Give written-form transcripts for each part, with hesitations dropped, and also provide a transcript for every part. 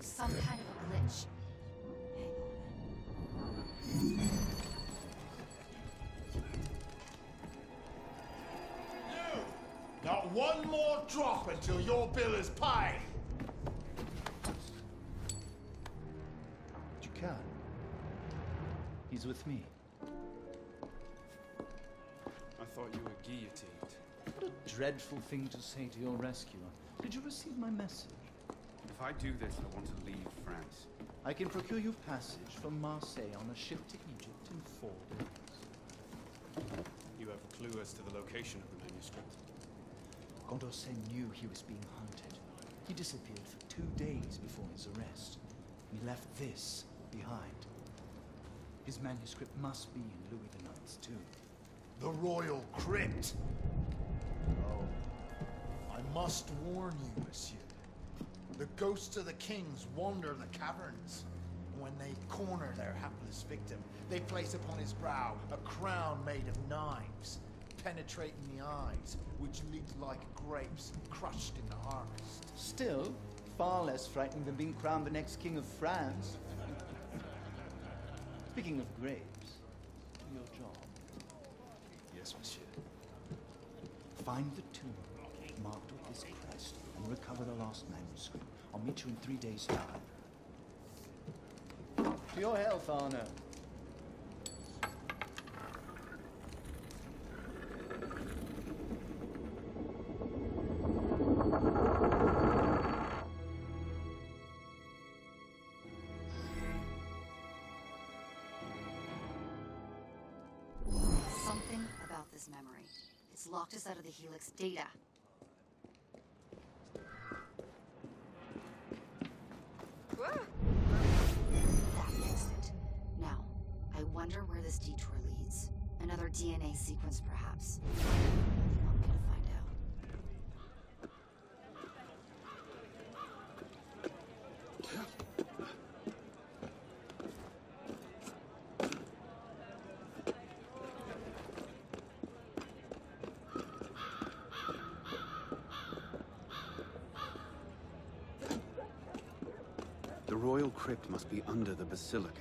some kind of a glitch. You! Not one more drop until your bill is paid! But you can. He's with me. I thought you were guillotined. What a dreadful thing to say to your rescuer. Did you receive my message? If I do this, I want to leave France. I can procure you passage from Marseille on a ship to Egypt in 4 days. You have a clue as to the location of the manuscript? Condorcet knew he was being hunted. He disappeared for 2 days before his arrest. He left this behind. His manuscript must be in Louis IX's tomb. The royal crypt! Oh, I must warn you, monsieur. The ghosts of the kings wander the caverns. When they corner their hapless victim, they place upon his brow a crown made of knives, penetrating the eyes, which leak like grapes crushed in the harvest. Still, far less frightening than being crowned the next king of France. Speaking of grapes, your job. Yes, monsieur. Find the tomb marked with this crest and recover the lost manuscript. I'll meet you in 3 days' time. To your health, Arno. Something about this memory. It's locked us out of the Helix data. That fixed it. Now, I wonder where this detour leads. Another DNA sequence, perhaps. You want me to find out? The royal crypt must be under the basilica.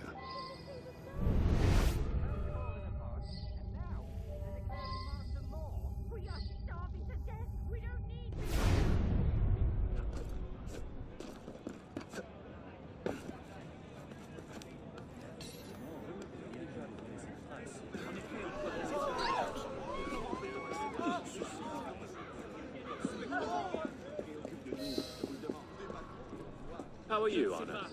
How are you, Anna?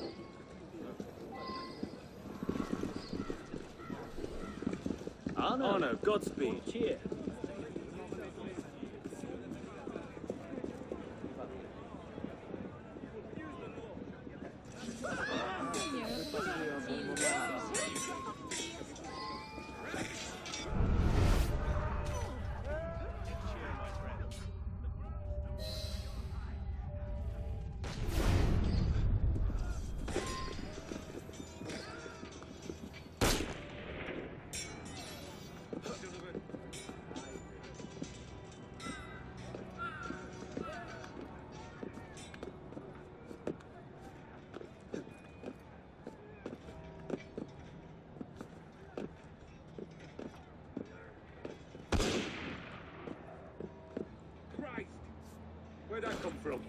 Arno, Godspeed. Cheers. Where'd that come from?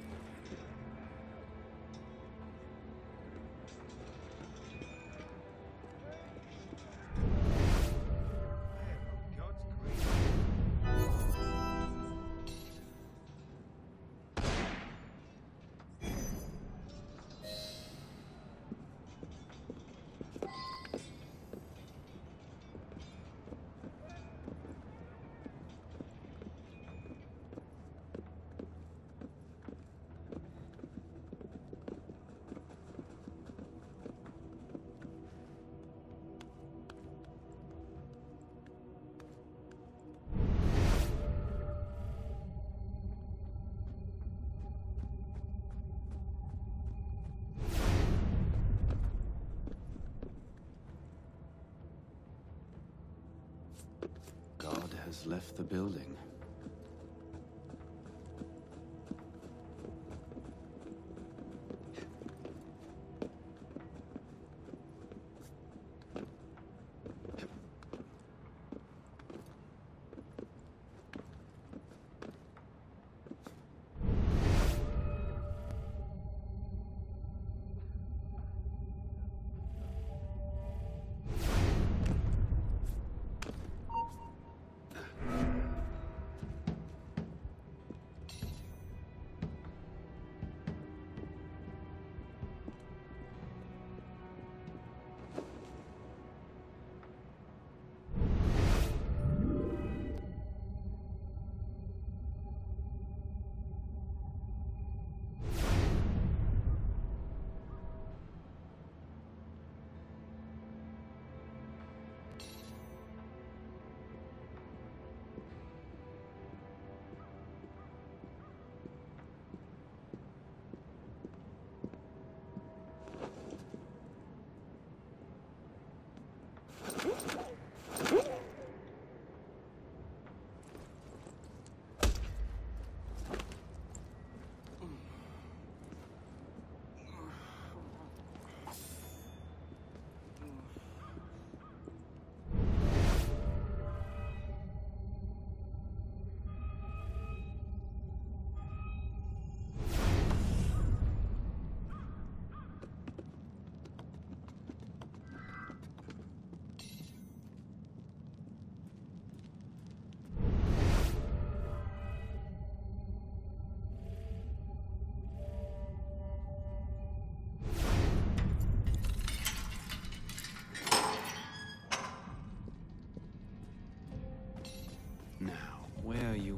God has left the building.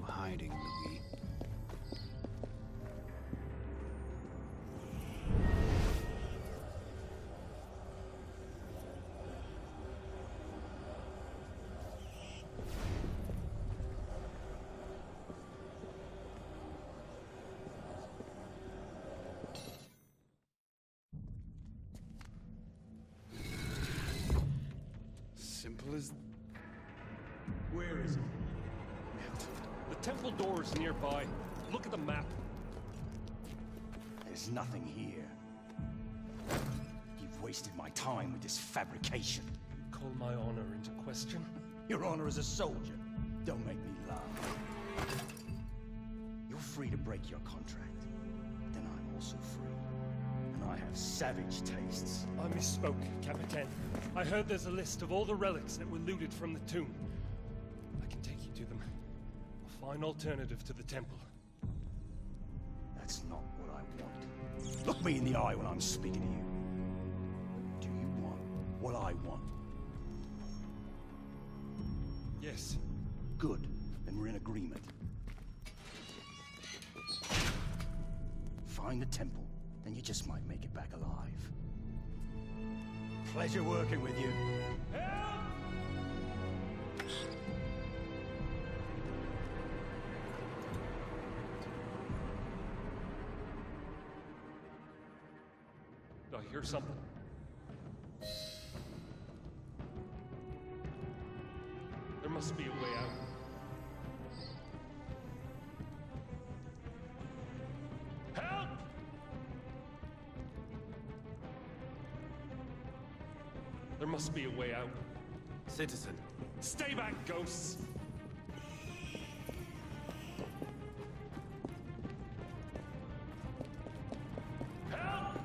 hiding, Louis? Simple as... Where is it? The temple door is nearby. Look at the map. There's nothing here. You've wasted my time with this fabrication. Call my honor into question? Your honor as a soldier. Don't make me laugh. You're free to break your contract. Then I'm also free. And I have savage tastes. I misspoke, Capitan. I heard there's a list of all the relics that were looted from the tomb. I can take you to them. A fine alternative to the temple. That's not what I want. Look me in the eye when I'm speaking to you. Do you want what I want? Yes. Good. Then we're in agreement. Find the temple, then you just might make it back alive. Pleasure working with you. Did I hear something? There must be a way out. Help! There must be a way out. Citizen. Stay back, ghosts! Help!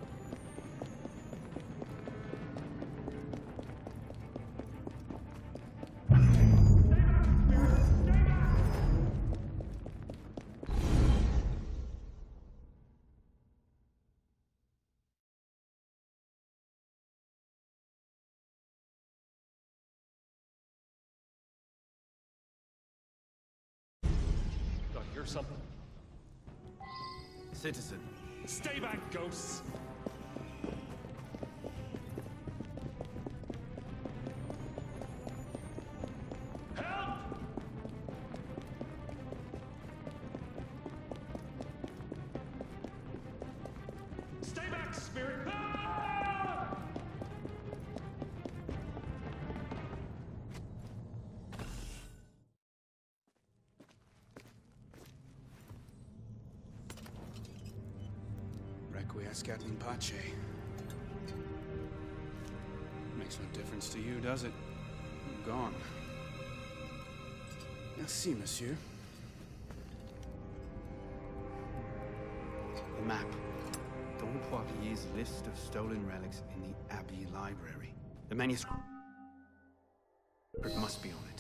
Did I hear something? Citizen. Stay back, ghosts! Help! Stay back, spirit! Ah! Requiescat in pace. Makes no difference to you, does it? I'm gone. Merci, monsieur. The map. Don Poitier's list of stolen relics in the Abbey Library. The manuscript must be on it.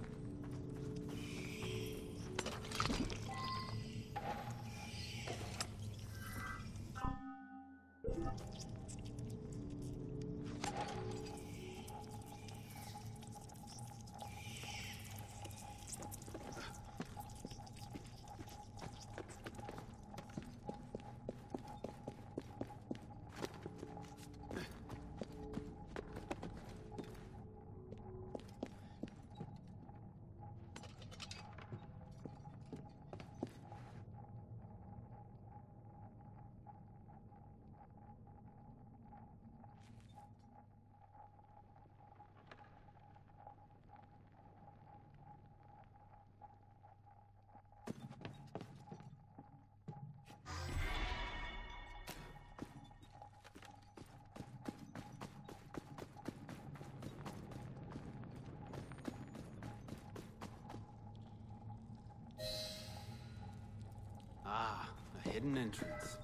Ah, a hidden entrance.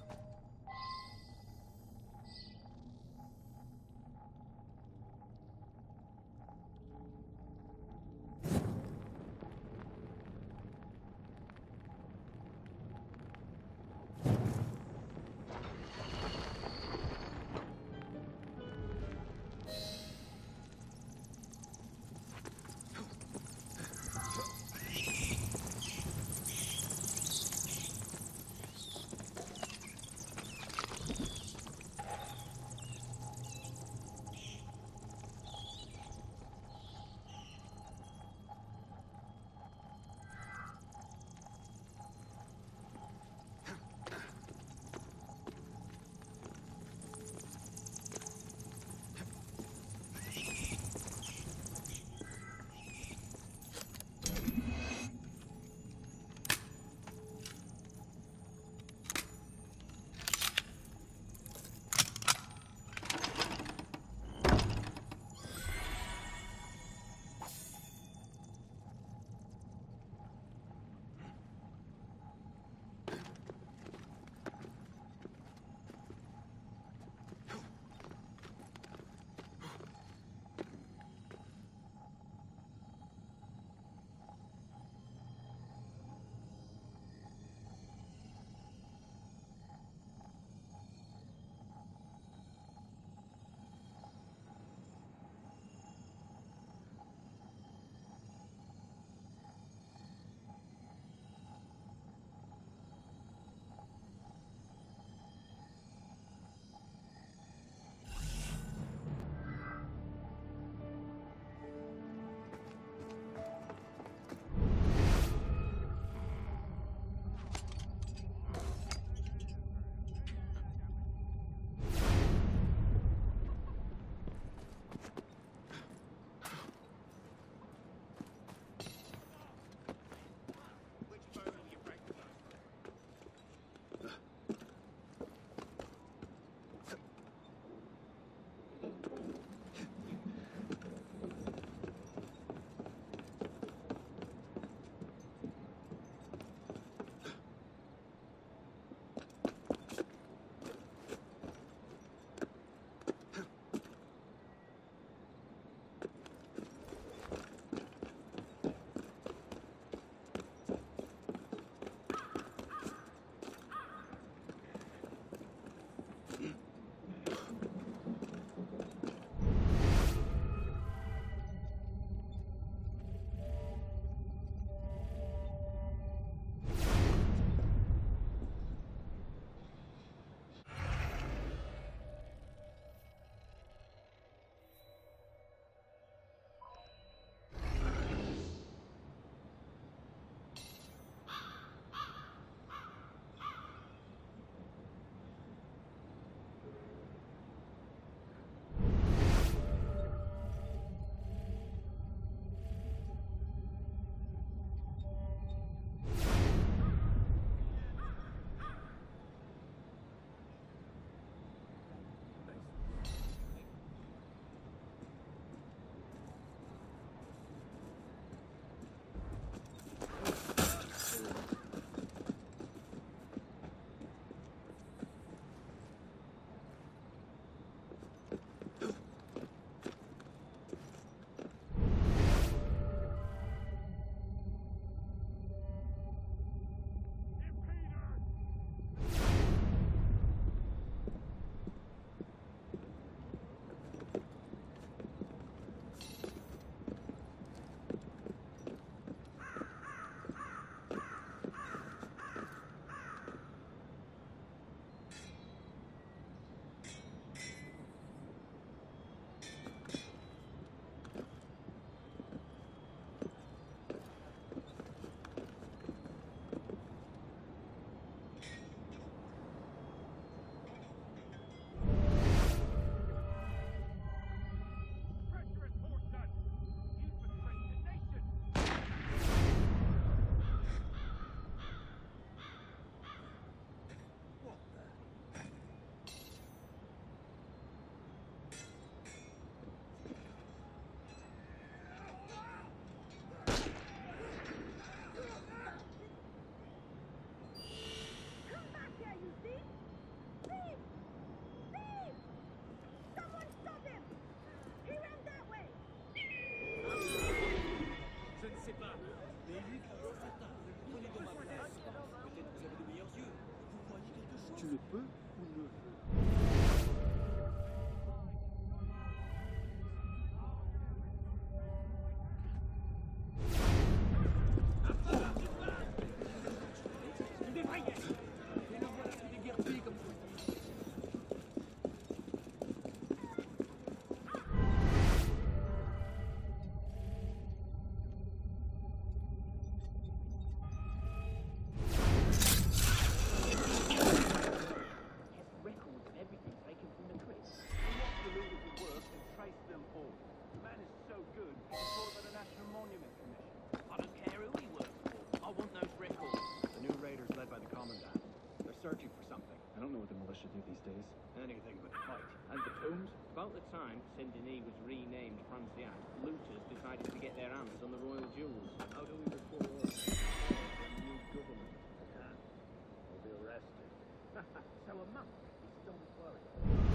good before the National Monument Commission. I don't care who he works for. I want those records. The new raiders led by the Commandant. They're searching for something. I don't know what the militia do these days. Anything but fight. And the tombs? About the time Saint-Denis was renamed Franciac, looters decided to get their hands on the royal jewels. How do we report the new government? They'll be arrested. So a monk is still worried.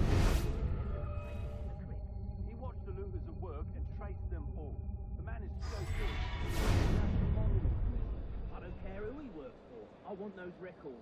He watched the looters at work and traced them all. The man is so good. National Monument Commission. I don't care who he works for. I want those records.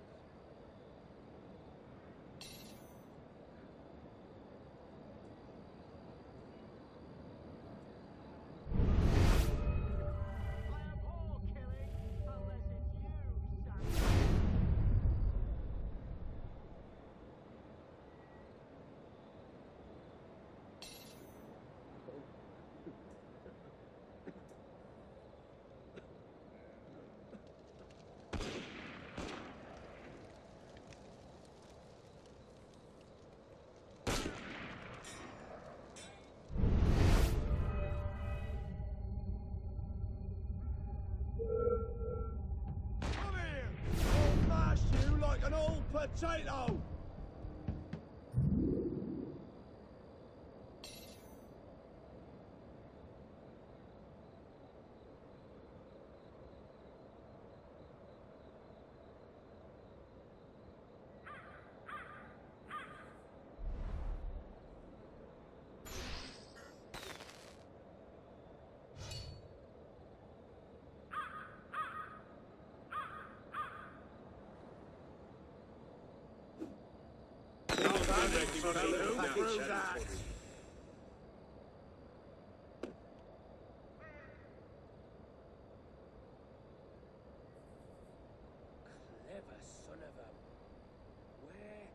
An old potato! Through that! Clever son of a... Where?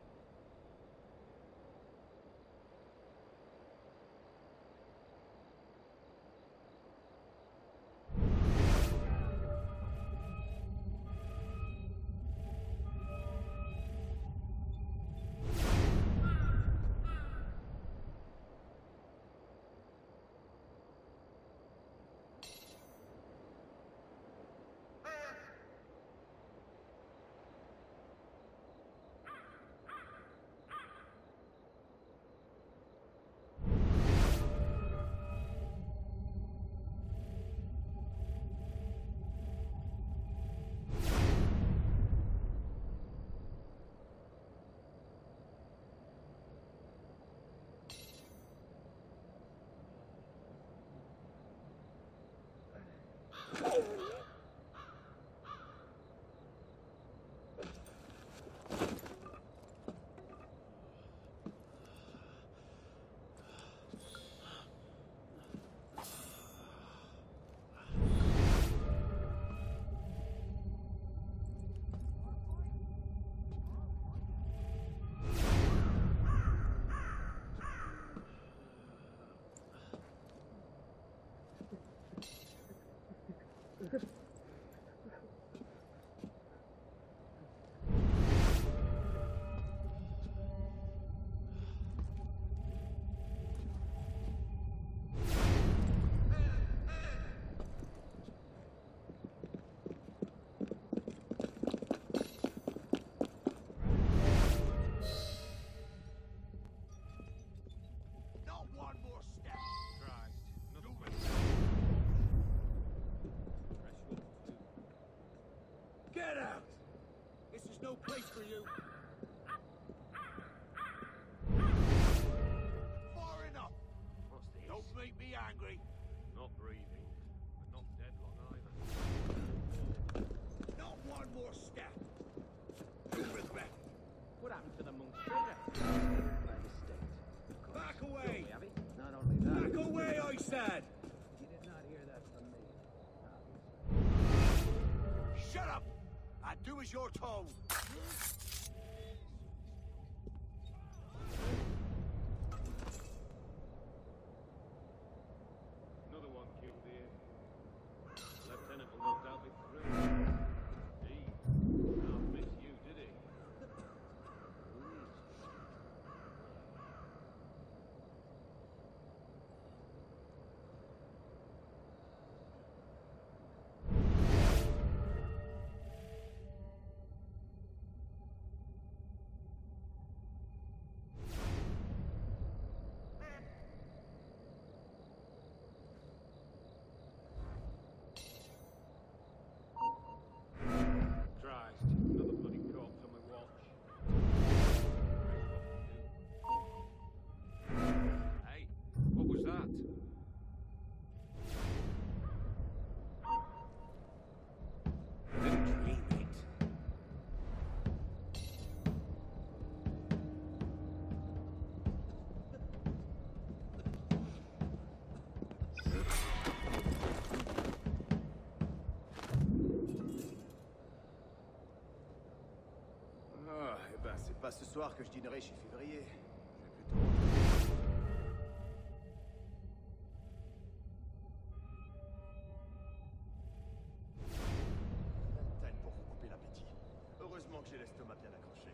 Get out! This is no place for you. Far enough. What's this? Don't make me angry. Not breathing, but not dead long either. Not one more step. You'll regret it. What happened to the monk's trigger? By mistake. Back away! Have it? Not only that. Back away, I said! You did not hear that from me. Shut up! And do as you're told. Another one killed here. Lieutenant will no doubt be thrilled. He can't miss you, did he? soir que je dînerai chez Février. Je vais plutôt pour vous couper l'appétit. Heureusement que j'ai l'estomac bien accroché.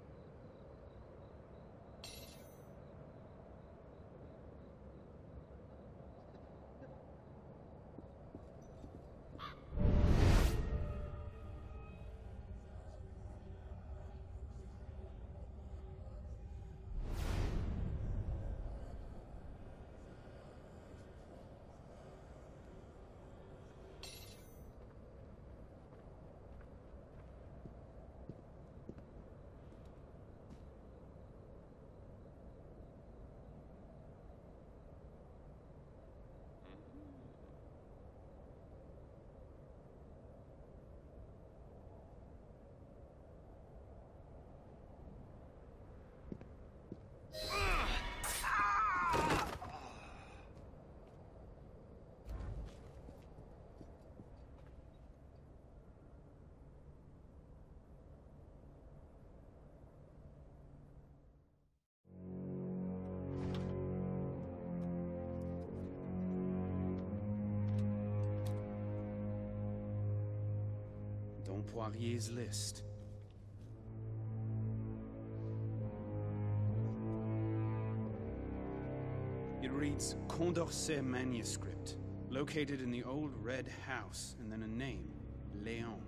Don Poirier's list. It reads Condorcet manuscript, located in the old red house, and then a name, Léon.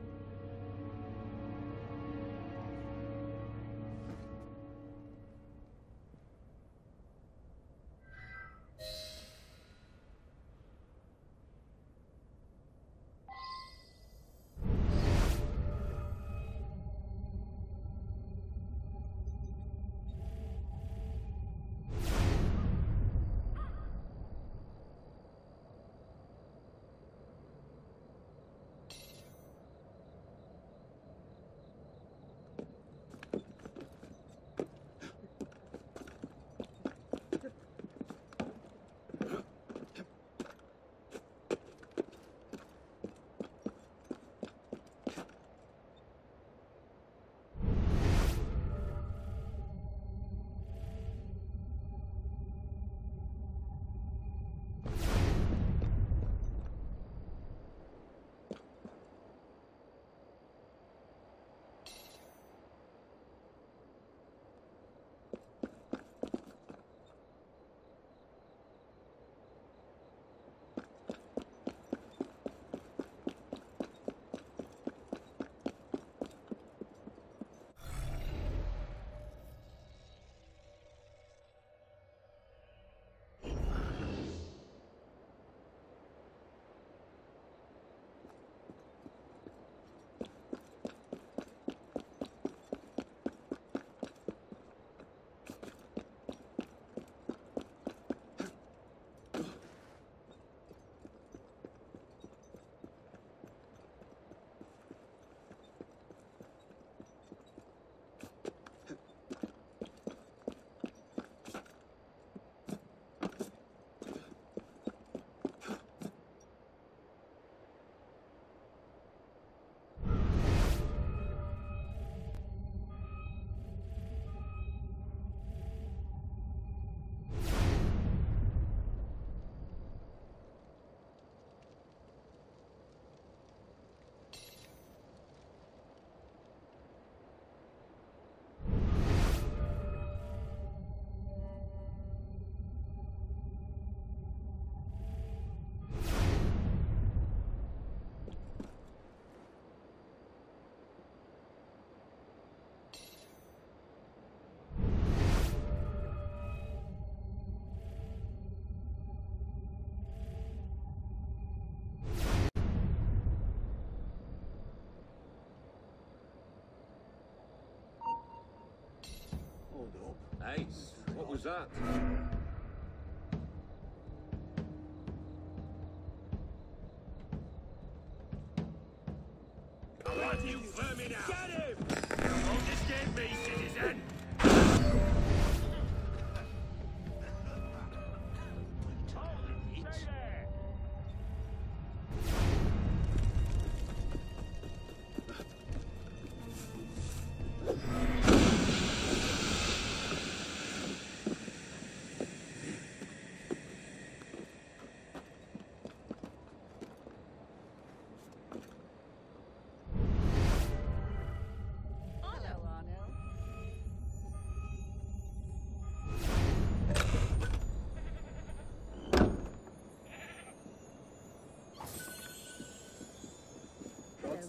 Ace, what was that? What you vermin out? Get him! Don't escape me, citizen! Stay there!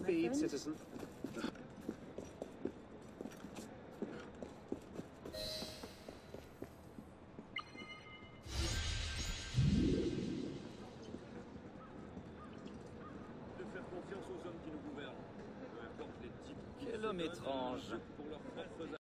Godspeed, citizen. De faire confiance aux hommes qui nous gouvernent. Peu importe les types. Quel homme étrange.